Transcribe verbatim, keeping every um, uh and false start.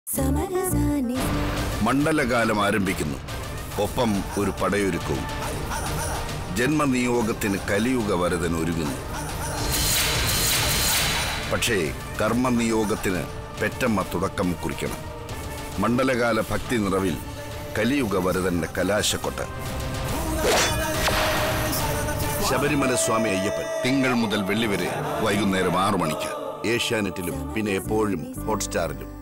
മണ്ഡലകാലം ആരംഭിക്കുന്നു. ഒപ്പം ഒരു പടയൊരുക്കവും. ജന്മനിയോഗത്തിന് കലിയുഗ വരദൻ ഒരുങ്ങുന്നു. പക്ഷേ കർമ്മനിയോഗത്തിന് പെറ്റമ്മ തുടക്കം കുറിക്കണം. മണ്ഡലകാല ഭക്തി നിറവിൽ കലിയുഗ വരദന്റെ കലാശക്കൊട്ട്. ശബരിമല സ്വാമി അയ്യപ്പൻ തിങ്കൾ മുതൽ വെള്ളി വരെ വൈകുന്നേരം ആറു മണിക്ക് ഏഷ്യാനെറ്റിലും പിന്നെ എപ്പോഴും ഹോട്ട്സ്റ്റാറിലും.